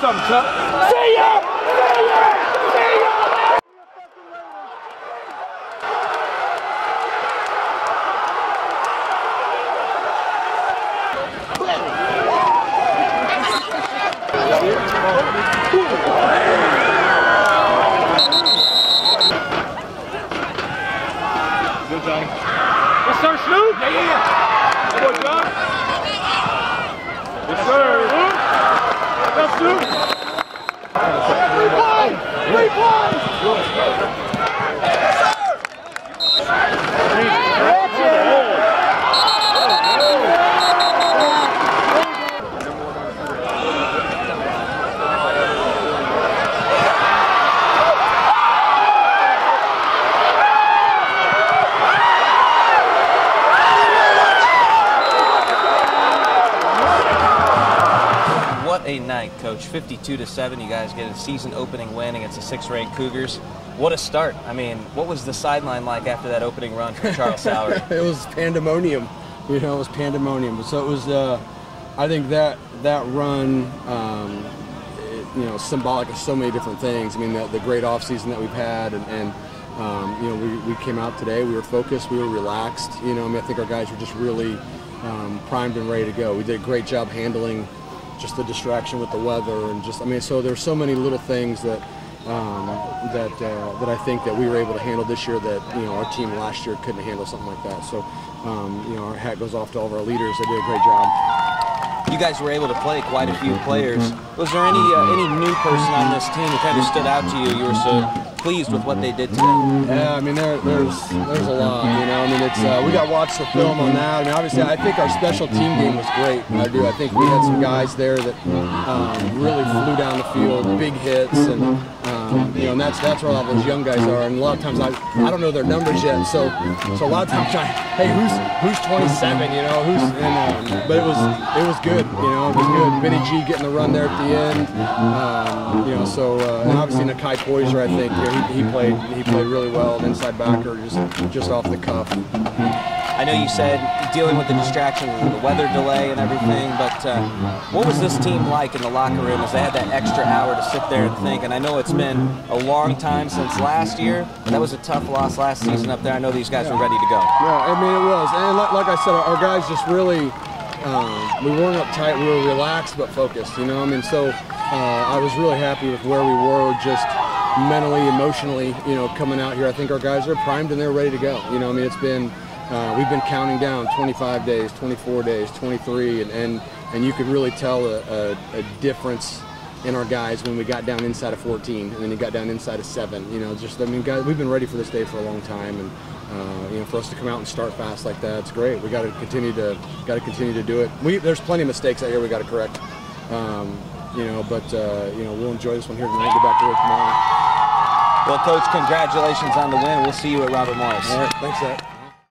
something, Chuck. See ya! See ya! See ya! Good, Johnny. Yes, sir, Snoop. Yeah. Good boy, John. Yes, sir. That's Snoop. 3 points. 3 points. What a night, Coach. 52-7, you guys get a season opening win against the 6th-ranked Cougars. What a start. I mean, what was the sideline like after that opening run from Charles Sowery? It was pandemonium. You know, it was pandemonium. So it was, I think that run, you know, symbolic of so many different things. I mean, the great offseason that we've had, and you know, we came out today, we were focused, we were relaxed. You know, I mean, I think our guys were just really primed and ready to go. We did a great job handling just the distraction with the weather, and just, I mean, so there's so many little things that that I think that we were able to handle this year that, you know, our team last year couldn't handle something like that. So, you know, our hat goes off to all of our leaders. They did a great job. You guys were able to play quite a few players. Was there any new person on this team who kind of stood out to you? You were so pleased with what they did today. Yeah, I mean, there's a lot. You know, I mean, it's we got to watch the film on that. I mean, obviously, I think our special team game was great. I do. I think we had some guys there that really flew down the field, big hits, and you know, and that's where a lot of those young guys are. And a lot of times I don't know their numbers yet, so a lot of times hey, who's 27? You know, but it was good. You know, it was good. Vinny G getting the run there at the end. You know, so and obviously Nickai Poyser, I think, you know, he played really well, an inside backer, just off the cuff. I know you said dealing with the distraction of the weather delay and everything, but what was this team like in the locker room as they had that extra hour to sit there and think? And I know it's been a long time since last year. That was a tough loss last season up there. I know these guys were ready to go. Yeah, I mean, it was. And like I said, our guys just really, we weren't uptight. We were relaxed but focused, you know. I mean, so I was really happy with where we were, just mentally, emotionally, you know, coming out here. I think our guys are primed and they're ready to go. You know, I mean, it's been, we've been counting down 25 days, 24 days, 23, and you could really tell a difference in our guys when we got down inside of 14 and then you got down inside of 7. You know, just, I mean, guys, we've been ready for this day for a long time, and you know, for us to come out and start fast like that, it's great. We got to continue to do it. There's plenty of mistakes out here we got to correct. You know, but you know, we'll enjoy this one here tonight. Get back to work tomorrow. Well, Coach, congratulations on the win. We'll see you at Robert Morris. All right, thanks, Zach.